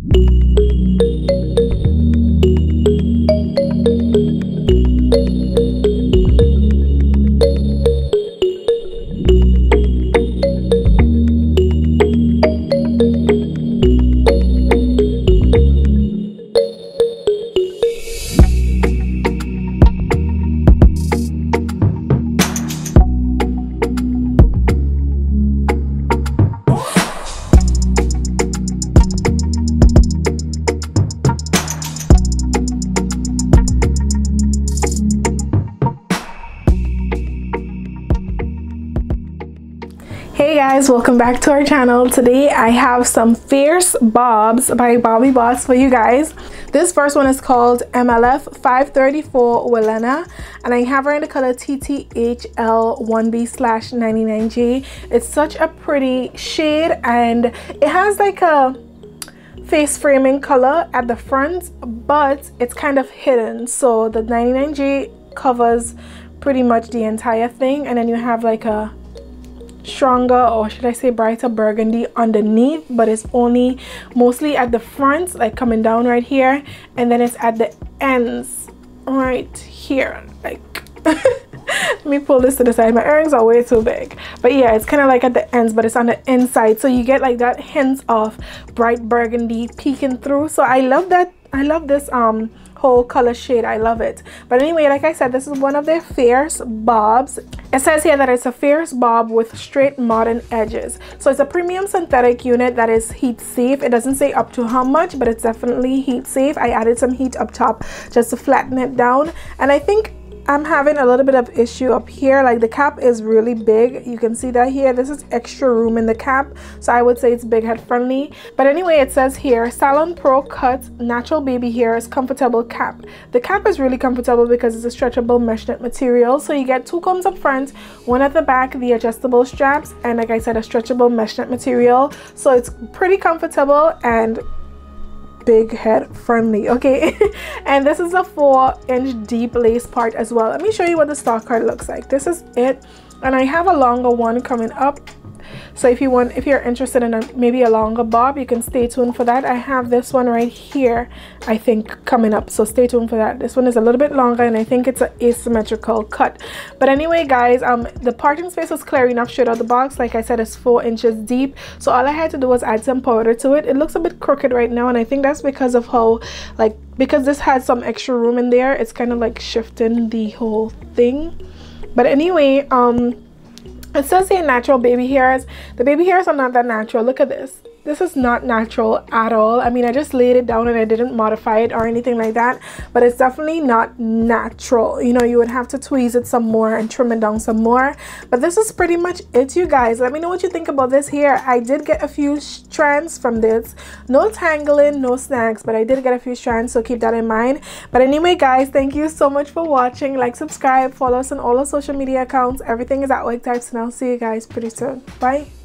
Hey guys, welcome back to our channel. Today I have some fierce bobs by Bobbi Boss for you guys. This first one is called MLF 534 Welena, and I have her in the color TTHL1B/99J. It's such a pretty shade, and it has like a face framing color at the front, but it's kind of hidden, so the 99J covers pretty much the entire thing, and then you have like a stronger, or should I say brighter burgundy underneath, but it's only mostly at the front, like coming down right here, and then it's at the ends right here, like let me pull this to the side. My earrings are way too big, but yeah, it's kind of like at the ends, but it's on the inside, so you get like that hint of bright burgundy peeking through. So I love that. I love this whole color shade. I love it. But anyway, like I said, this is one of their fierce bobs. It says here that it's a fierce bob with straight modern edges. So it's a premium synthetic unit that is heat safe. It doesn't say up to how much, but it's definitely heat safe. I added some heat up top just to flatten it down, and I think I'm having a little bit of issue up here. Like the cap is really big, you can see that here. This is extra room in the cap, so I would say it's big head friendly. But anyway, it says here Salon Pro Cut Natural Baby Hairs Comfortable Cap. The cap is really comfortable because it's a stretchable mesh knit material, so you get 2 combs up front, 1 at the back, the adjustable straps, and like I said, a stretchable mesh knit material, so it's pretty comfortable and big head friendly. Okay. And this is a 4-inch deep lace part as well. Let me show you what the stock card looks like. This is it, and I have a longer one coming up, so if you're interested in maybe a longer bob, you can stay tuned for that. I have this one right here, I think, coming up, so stay tuned for that. This one is a little bit longer, and I think it's an asymmetrical cut. But anyway guys, the parting space was clear enough straight out the box. Like I said, it's 4 inches deep, so all I had to do was add some powder to it. It looks a bit crooked right now, and I think that's because of how, like, because this had some extra room in there, it's kind of like shifting the whole thing. But anyway, it says here natural baby hairs. The baby hairs are not that natural. Look at this. This is not natural at all. I mean, I just laid it down and I didn't modify it or anything like that, but it's definitely not natural. You know, you would have to tweeze it some more and trim it down some more. But this is pretty much it, you guys. Let me know what you think about this hair. I did get a few strands from this. No tangling, no snags, but I did get a few strands, so keep that in mind. But anyway guys, thank you so much for watching. Like, subscribe, follow us on all our social media accounts. Everything is at Wig Types, and I'll see you guys pretty soon. Bye.